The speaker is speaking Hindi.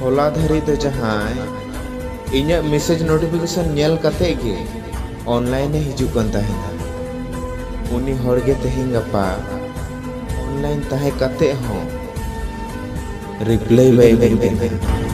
होला धरी तो जहां इन्या मैसेज नोटिफिकेशन नेल कते गे ऑनलाइन हिजुकन तहेना उनी हरगे तेहिं गपा ऑनलाइन तहे कते हो रिप्लाई बाय